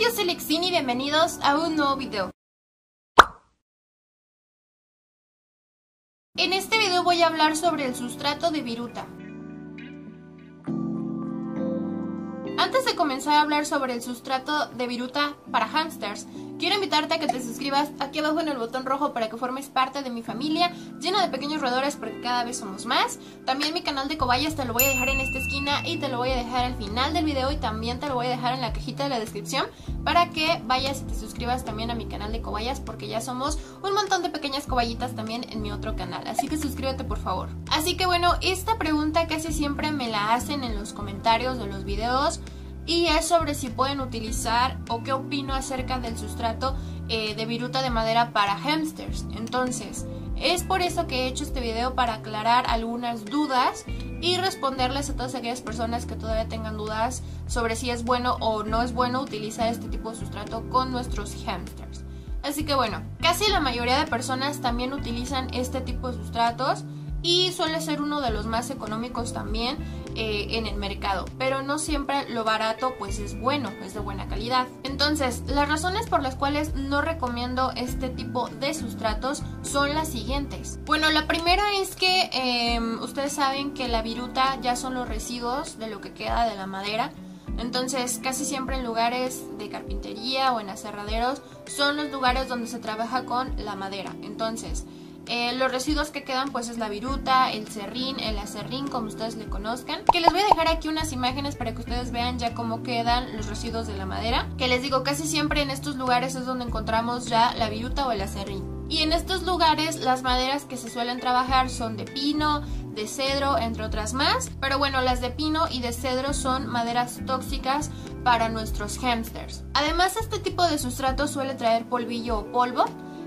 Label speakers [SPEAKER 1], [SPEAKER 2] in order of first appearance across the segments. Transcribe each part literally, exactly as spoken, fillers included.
[SPEAKER 1] yo soy Lexine y bienvenidos a un nuevo video. En este video voy a hablar sobre el sustrato de viruta. Antes de comenzar a hablar sobre el sustrato de viruta para hámsters, quiero invitarte a que te suscribas aquí abajo en el botón rojo para que formes parte de mi familia llena de pequeños roedores porque cada vez somos más. También mi canal de cobayas te lo voy a dejar en esta esquina y te lo voy a dejar al final del video y también te lo voy a dejar en la cajita de la descripción para que vayas y te suscribas también a mi canal de cobayas porque ya somos un montón de pequeñas cobayitas también en mi otro canal, así que suscríbete por favor. Así que bueno, esta pregunta casi siempre me la hacen en los comentarios de los videos y es sobre si pueden utilizar o qué opino acerca del sustrato eh, de viruta de madera para hámsters. Entonces, es por eso que he hecho este video, para aclarar algunas dudas y responderles a todas aquellas personas que todavía tengan dudas sobre si es bueno o no es bueno utilizar este tipo de sustrato con nuestros hámsters. Así que bueno, casi la mayoría de personas también utilizan este tipo de sustratos y suele ser uno de los más económicos también eh, en el mercado, pero no siempre lo barato pues es bueno, es de buena calidad. Entonces, las razones por las cuales no recomiendo este tipo de sustratos son las siguientes. Bueno, la primera es que eh, ustedes saben que la viruta ya son los residuos de lo que queda de la madera. Entonces, casi siempre en lugares de carpintería o en aserraderos son los lugares donde se trabaja con la madera. Entonces, Eh, los residuos que quedan pues es la viruta, el serrín, el aserrín como ustedes le conozcan, que les voy a dejar aquí unas imágenes para que ustedes vean ya cómo quedan los residuos de la madera, que les digo casi siempre en estos lugares es donde encontramos ya la viruta o el aserrín. Y en estos lugares las maderas que se suelen trabajar son de pino, de cedro, entre otras más, pero bueno, las de pino y de cedro son maderas tóxicas para nuestros hámsters. Además, este tipo de sustrato suele traer polvillo o polvo.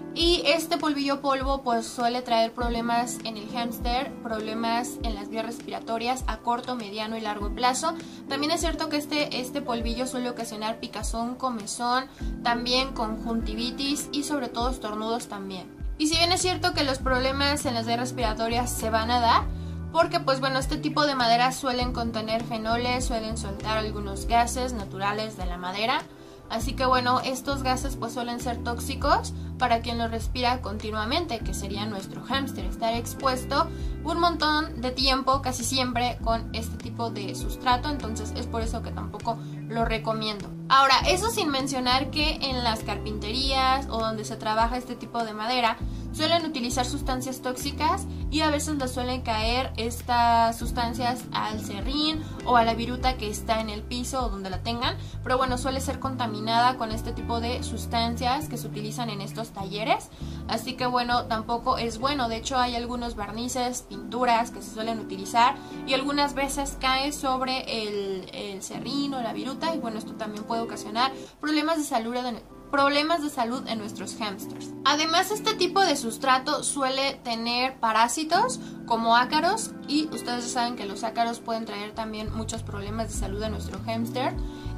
[SPEAKER 1] Y este polvillo polvo pues suele traer problemas en el hámster, problemas en las vías respiratorias a corto, mediano y largo plazo. También es cierto que este, este polvillo suele ocasionar picazón, comezón, también conjuntivitis y sobre todo estornudos también. Y si bien es cierto que los problemas en las vías respiratorias se van a dar, porque pues bueno, este tipo de maderas suelen contener fenoles, suelen soltar algunos gases naturales de la madera. Así que bueno, estos gases pues suelen ser tóxicos para quien los respira continuamente, que sería nuestro hámster, estar expuesto un montón de tiempo, casi siempre, con este tipo de sustrato. Entonces es por eso que tampoco lo recomiendo. Ahora, eso sin mencionar que en las carpinterías o donde se trabaja este tipo de madera suelen utilizar sustancias tóxicas y a veces les suelen caer estas sustancias al serrín o a la viruta que está en el piso o donde la tengan, pero bueno, suele ser contaminada con este tipo de sustancias que se utilizan en estos talleres, así que bueno, tampoco es bueno. De hecho, hay algunos barnices, pinturas que se suelen utilizar y algunas veces cae sobre el, el serrín o la viruta y bueno, esto también puede ocasionar problemas de salud en problemas de salud en nuestros hámsters. Además, este tipo de sustrato suele tener parásitos como ácaros y ustedes saben que los ácaros pueden traer también muchos problemas de salud a nuestro hámster.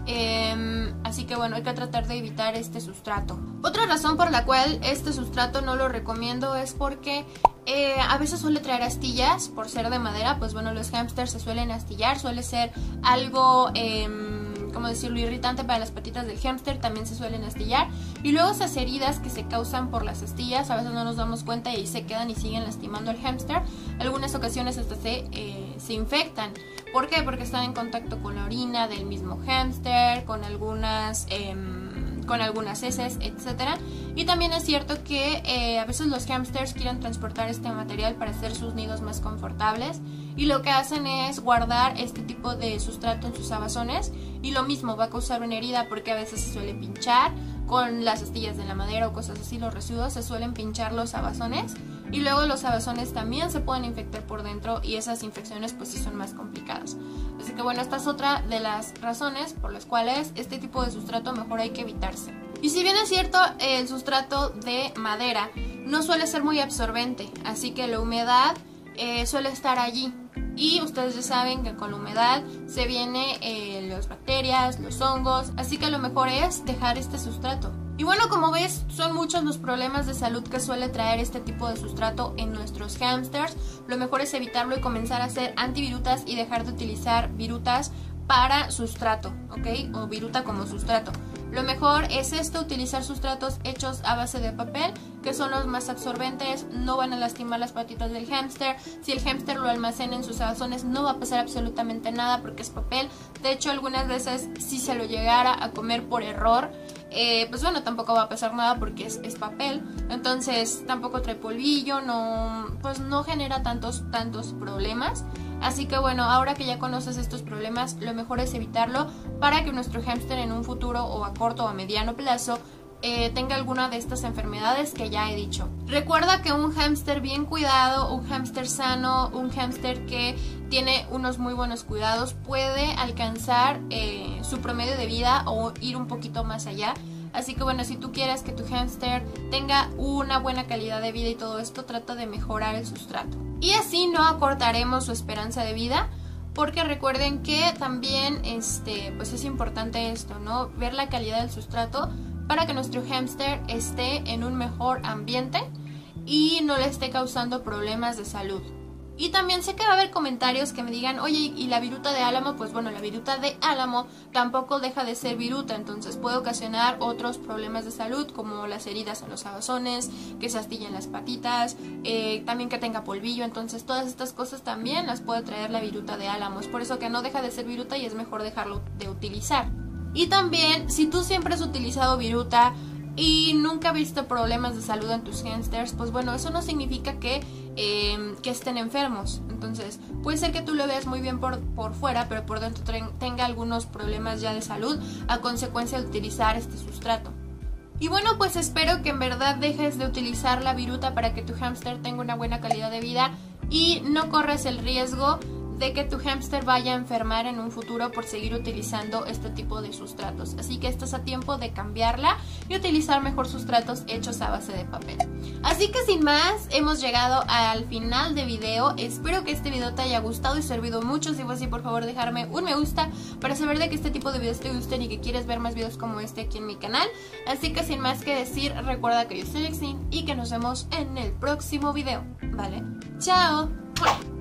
[SPEAKER 1] Eh, así que bueno, hay que tratar de evitar este sustrato. Otra razón por la cual este sustrato no lo recomiendo es porque eh, a veces suele traer astillas por ser de madera. Pues bueno, los hámsters se suelen astillar, suele ser algo Eh, como decirlo, irritante para las patitas del hámster, también se suelen astillar. Y luego esas heridas que se causan por las astillas, a veces no nos damos cuenta y ahí se quedan y siguen lastimando al hámster. Algunas ocasiones hasta se, eh, se infectan. ¿Por qué? Porque están en contacto con la orina del mismo hámster, con algunas... Eh, con algunas heces, etcétera. Y también es cierto que eh, a veces los hámsters quieren transportar este material para hacer sus nidos más confortables y lo que hacen es guardar este tipo de sustrato en sus sabazones y lo mismo va a causar una herida porque a veces se suele pinchar con las astillas de la madera o cosas así. Los residuos se suelen pinchar los sabazones y luego los sabazones también se pueden infectar por dentro y esas infecciones pues sí son más complicadas. Así que bueno, esta es otra de las razones por las cuales este tipo de sustrato mejor hay que evitarse. Y si bien es cierto, el sustrato de madera no suele ser muy absorbente, así que la humedad eh, suele estar allí. Y ustedes ya saben que con la humedad se vienen eh, las bacterias, los hongos, así que lo mejor es dejar este sustrato. Y bueno, como ves, son muchos los problemas de salud que suele traer este tipo de sustrato en nuestros hámsters. Lo mejor es evitarlo y comenzar a hacer antivirutas y dejar de utilizar virutas para sustrato, ¿ok? O viruta como sustrato. Lo mejor es esto, utilizar sustratos hechos a base de papel, que son los más absorbentes, no van a lastimar las patitas del hámster. Si el hámster lo almacena en sus abazones no va a pasar absolutamente nada porque es papel. De hecho, algunas veces si se lo llegara a comer por error, eh, pues bueno, tampoco va a pasar nada porque es, es papel. Entonces tampoco trae polvillo, no, pues no genera tantos, tantos problemas. Así que bueno, ahora que ya conoces estos problemas, lo mejor es evitarlo para que nuestro hámster en un futuro o a corto o a mediano plazo eh, tenga alguna de estas enfermedades que ya he dicho. Recuerda que un hámster bien cuidado, un hámster sano, un hámster que tiene unos muy buenos cuidados puede alcanzar eh, su promedio de vida o ir un poquito más allá. Así que bueno, si tú quieres que tu hámster tenga una buena calidad de vida y todo esto, trata de mejorar el sustrato. Y así no acortaremos su esperanza de vida, porque recuerden que también este, pues es importante esto, ¿no? Ver la calidad del sustrato para que nuestro hámster esté en un mejor ambiente y no le esté causando problemas de salud. Y también sé que va a haber comentarios que me digan, oye, ¿y la viruta de álamo? Pues bueno, la viruta de álamo tampoco deja de ser viruta, entonces puede ocasionar otros problemas de salud como las heridas en los abazones, que se astillen las patitas, eh, también que tenga polvillo. Entonces todas estas cosas también las puede traer la viruta de álamo. Es por eso que no deja de ser viruta y es mejor dejarlo de utilizar. Y también, si tú siempre has utilizado viruta y nunca has visto problemas de salud en tus hámsters, pues bueno, eso no significa que, eh, que estén enfermos. Entonces, puede ser que tú lo veas muy bien por, por fuera, pero por dentro tenga algunos problemas ya de salud a consecuencia de utilizar este sustrato. Y bueno, pues espero que en verdad dejes de utilizar la viruta para que tu hámster tenga una buena calidad de vida y no corras el riesgo de que tu hámster vaya a enfermar en un futuro por seguir utilizando este tipo de sustratos. Así que estás a tiempo de cambiarla y utilizar mejor sustratos hechos a base de papel. Así que sin más, hemos llegado al final de video. Espero que este video te haya gustado y servido mucho. Si fue así, por favor dejarme un me gusta para saber de que este tipo de videos te gustan y que quieres ver más videos como este aquí en mi canal. Así que sin más que decir, recuerda que yo soy Lexin y que nos vemos en el próximo video, ¿vale? ¡Chao!